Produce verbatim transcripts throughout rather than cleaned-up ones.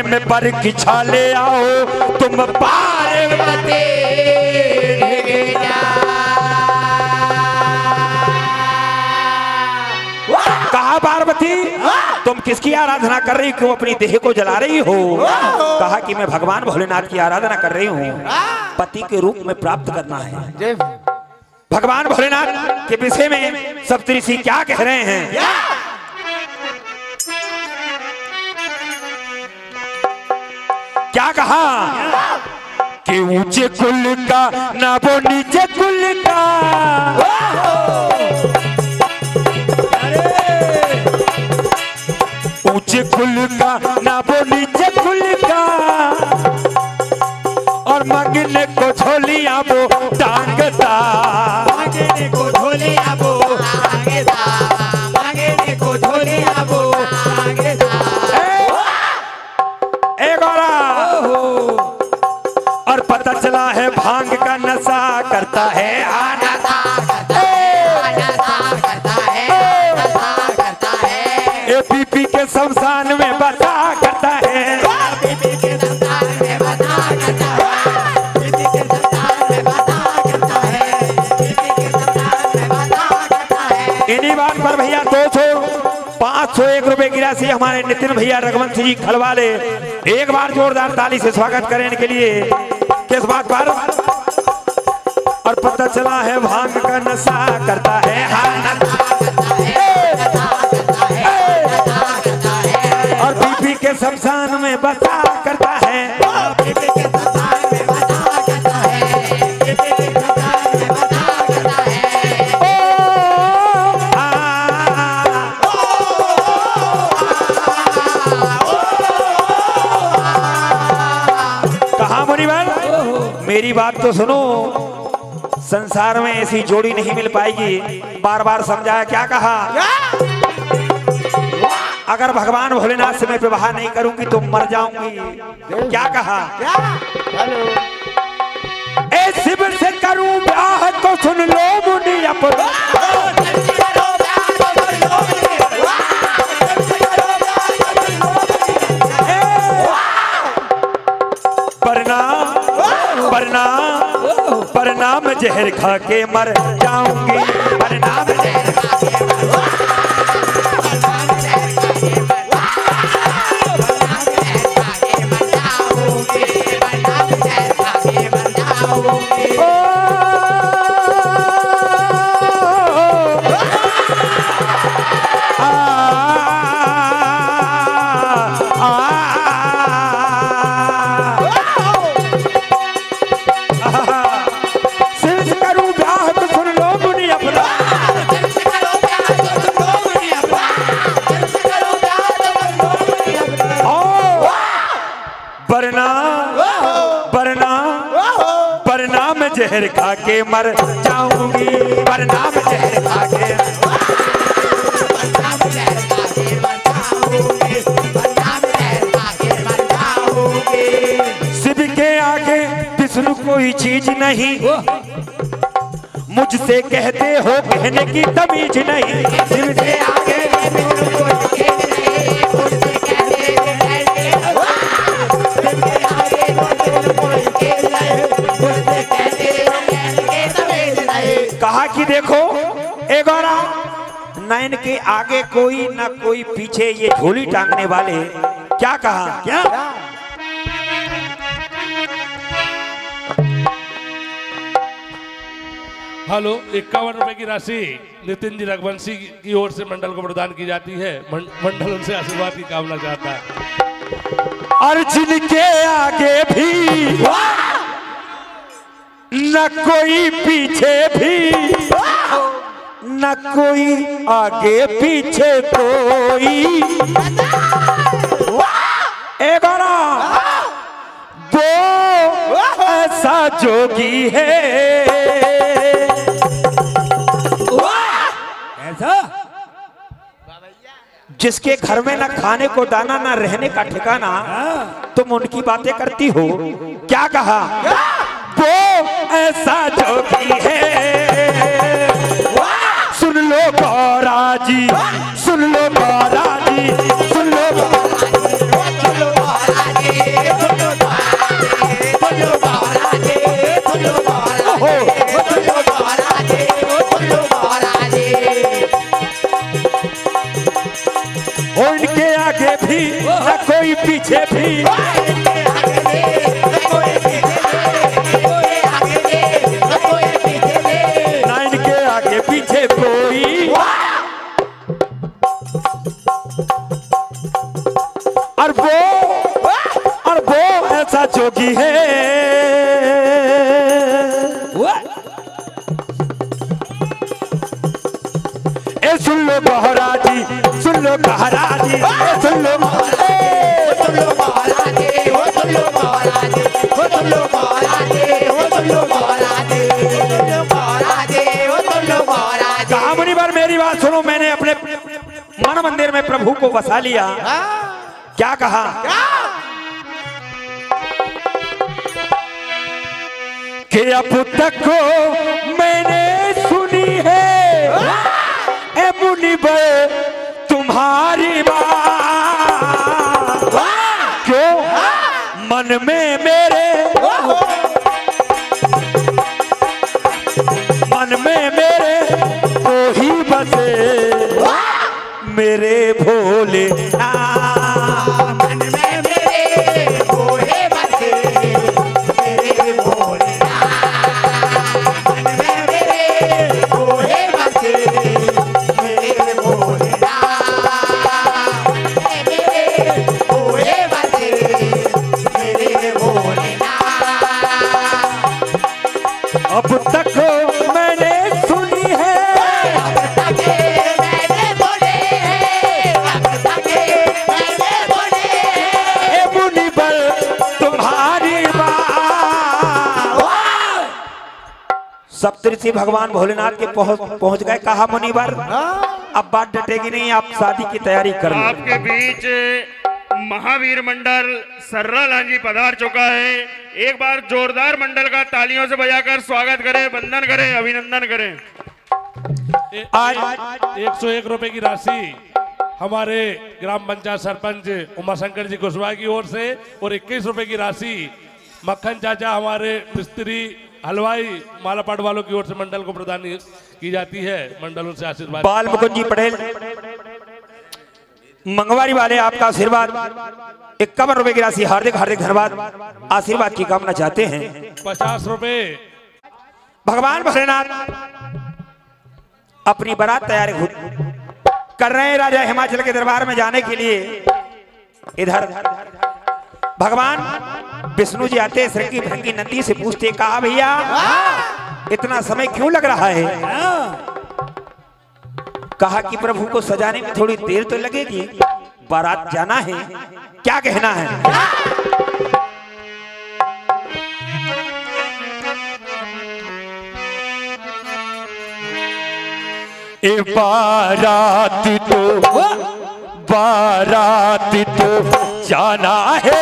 प्रेम पर किछा ले आओ तुम पार्वती। कहा पार्वती तुम किसकी आराधना कर रही, क्यों अपनी देह को जला रही हो? कहा कि मैं भगवान भोलेनाथ की आराधना कर रही हूँ, पति के रूप में प्राप्त करना है। भगवान भोलेनाथ के विषय में सप्तऋषि क्या कह रहे हैं? क्या कहा कि ऊंचे कुल का ना वो नीचे कुल का, ऊंचे कुल का ना वो नीचे कुल का, और मांगने को झोलियां वो टांगता, मांगने को झोलियां वो टांगता, मांगने को झोलियां वो टांगता। ए गौरा, और पता चला है भांग का नशा करता है आनंदा, पीपी के शमशान में बता करता है, पीपी के शमशान में बता करता है, पीपी के शमशान में बता करता है, पीपी के शमशान में बता करता है। इन्हीं बात पर भैया दो सौ पाँच सौ एक रुपए की राशि हमारे नितिन भैया रघुवंश जी खलवाले एक बार जोरदार ताली से स्वागत करें इनके लिए। किस बात पर? और पता चला है भांग का नशा करता है और बीबी के शमशान में बसा करता है, बीबी के शमशान में बता करता है, बीबी के शमशान में बता करता है। ओ आ कहा मुनिवर, मेरी बात तो सुनो, संसार में ऐसी जोड़ी नहीं मिल पाएगी। बार बार समझाया, क्या कहा? अगर भगवान भोलेनाथ से मैं विवाह नहीं करूंगी तो मर जाऊंगी। क्या कहा? ए शिव से करूं ब्याह तो सुन लो मुनि अपना, वरना वरना वरना मैं जहर खा के मर जाऊंगी, वरना मैं जहर खा के मर जहर खा के मर जाऊंगी, वरना मैं जहर खा के शिव के आगे विष्णु कोई चीज नहीं, मुझसे कहते हो कहने की तमीज नहीं। शिव के आगे विष्णु कोई चीज नहीं, मुझसे कहते हो कहने की कहा कि देखो ए गौरा, नैन के आगे कोई ना कोई पीछे ये झोली टांगने वाले। क्या कहा? क्या हेलो, इक्यावन रुपए की राशि नितिन जी रघुवंशी की ओर से मंडल को प्रदान की जाती है। मंडल उनसे आशीर्वाद की कामना चाहता है। अर्जुन के आगे भी न कोई पीछे भी, न कोई आगे पीछे कोई। ए गौरा, वो ऐसा जोगी है, ऐसा जिसके घर में ना खाने को दाना ना रहने का ठिकाना, तुम उनकी बातें करती हो। क्या कहा? वो ऐसा जोगी है, सुन लो गौरा जी, सुन लो गौरा जी, सुन लो गौरा जी, पीछे भी, ना इनके आगे पीछे कोई, और वो और वो ऐसा जोगी है। ए सुन लो गहरा जी, सुन लो गहरा जी, ए सुन लो सुन लो महाराजे, हो सुन लो महाराजे, हो सुन लो महाराजे, हो सुन लो महाराजे, सुन लो महाराजे, हो सुन लो महाराजे। कहा मुनिवर मेरी बात सुनो, मैंने अपने मन मंदिर में प्रभु को बसा लिया। क्या कहा? कि अब तक मैंने सुनी है ए मुनिवर तुम्हारी बात, क्यों मन में मेरे मन में मेरे वो ही बसे मेरे भोले मन में मेरे भोले बसे मेरे भोले, मन में मेरे भोले बसे मेरे भोले, मेरे भोले बसे मेरे भोले। अब तक मैंने सुनी है, अब तक मैंने बोले हैं, अब तक मैंने बोले हैं, ए मुनिवर तुम्हारी बात। सप्तऋषि भगवान भोलेनाथ के पहुंच पहुंच गए। कहा मुनिवर अब बात डटेगी नहीं, आप शादी की तैयारी कर लो। आपके बीच महावीर मंडल सर्रा लांजी पधार चुका है। एक बार जोरदार मंडल का तालियों से बजाकर स्वागत करें, वंदन करें, अभिनंदन करें। आज एक सौ एक रुपए की राशि हमारे ग्राम पंचायत सरपंच उमाशंकर जी कुशवाहा की ओर से और इक्कीस रुपए की राशि मक्खन चाचा हमारे मिस्त्री हलवाई मालापाट वालों की ओर से मंडल को प्रदान की जाती है। मंडलों से आशीर्वाद। बाल मुकुंद जी पटेल मंगवारी वाले आपका आशीर्वाद इक्यावन रुपए की राशि हार्दिक हार्दिक धन्यवाद आशीर्वाद की कामना चाहते हैं। पचास रुपए भगवान भोलेनाथ अपनी बारात तैयार कर रहे हैं राजा हिमाचल के दरबार में जाने के लिए। इधर भगवान विष्णु जी आते श्रृंगी भृंगी नंदी से पूछते, कहा भैया इतना समय क्यों लग रहा है? कहा कि प्रभु को सजाने में थोड़ी देर तो लगेगी, बारात जाना है, क्या कहना है? ए बारात तो बारात तो जाना है,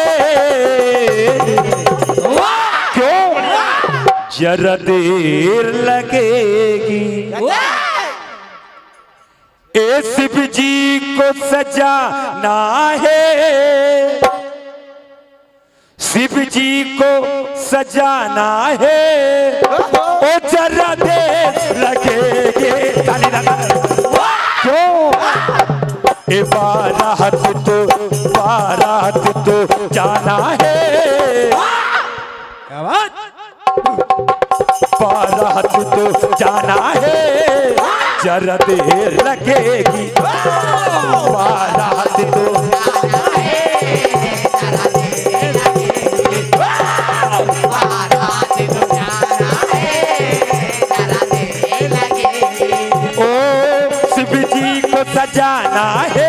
क्यों जरा देर लगेगी। ए शिव जी को सजाना है, शिव जी को सजाना है, ओ जरा देर लगेगी। क्यों ए बारात तो बारात तो जाना है, बारात तो जाना है, जरा देर लगेगी। बारात तो ओ शिव जी को सजाना है,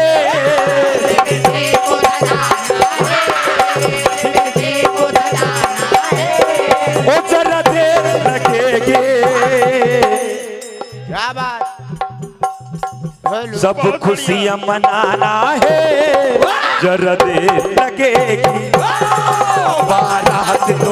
ओ जरा देर लगेगी। क्या बात, सब खुशियां मनाना है, जरा देर लगेगी। बारात तो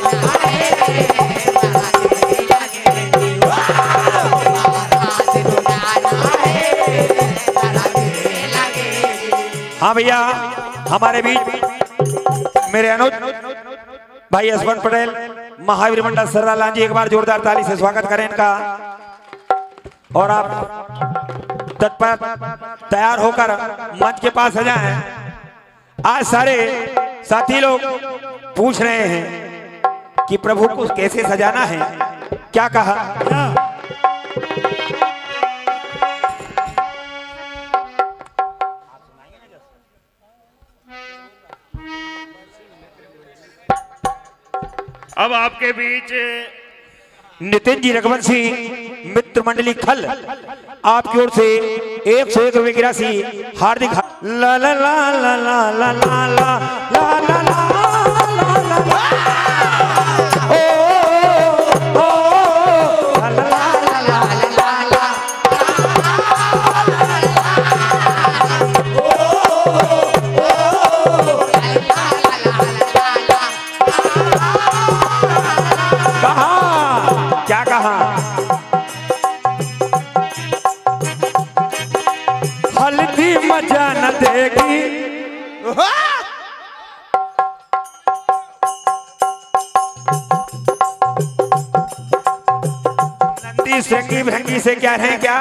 हाँ भैया हमारे बीच मेरे अनुज भाई यशवंत पटेल महावीर मंडल सर्रा लांजी, एक बार जोरदार ताली से स्वागत करें इनका। और आप तत्पर तैयार होकर मंच के पास आ जाएं। आज सारे साथी लोग पूछ रहे हैं कि प्रभु को कैसे सजाना है। क्या कहा? अब आपके बीच नितिन जी रघुवंशी मित्र मंडली खल आपकी ओर से एक सौ एक रुपए की राशि हार्दिक ला ला ला ला ला ला ला ला ला ला ला क्या कहा? हल्दी मजा न देगी नंदी श्रृंगी भृंगी से क्या है क्या?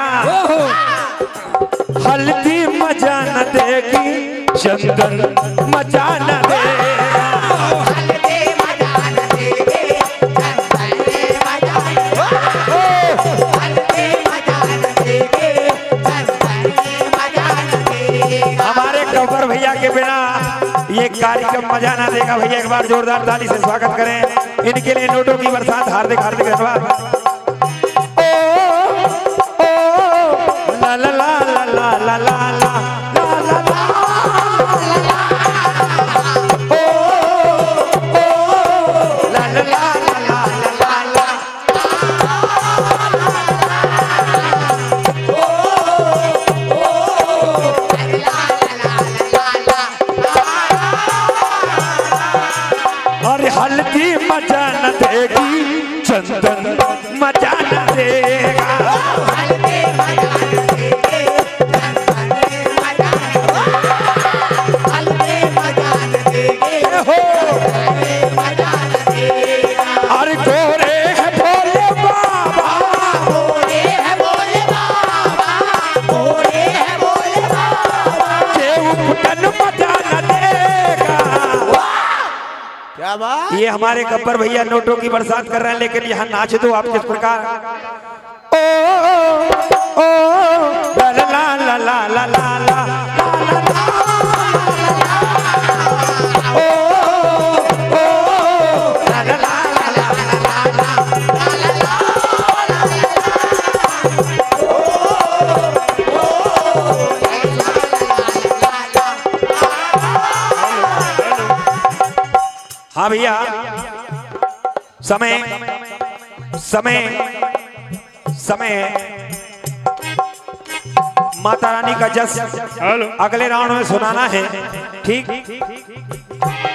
हल्दी मजा न देगी चंदन मजा न देगा। भैया के बिना ये कार्यक्रम मजा ना देगा। भैया एक बार जोरदार ताली से स्वागत करें। इनके लिए नोटों की बरसात हार्दिक हार्दिक धन्यवाद। ला ला ला ला ला ला ला ला ला हल्दी मजा न देगी चंदन मजा न देगा। हल्दी मजा न देगी चंदन मजा न देगा। हल्दी मजा न देगी मजा न देगा। अरे गोरे है भोले बाबा, गोरे है भोले बाबा, गोरे है भोले बाबा, केहू मजा न देगा। क्या बात? ये हमारे गब्बर भैया नोटों की बरसात कर रहे हैं, लेकिन यहाँ नाच दो आप किस प्रकार। ओ ओ ला ला ला ला ला ला ला ओ ओ ला ला ला ला ला हाँ भैया, समय समय समय माता रानी का जस अगले राउंड में सुनाना है। ठीक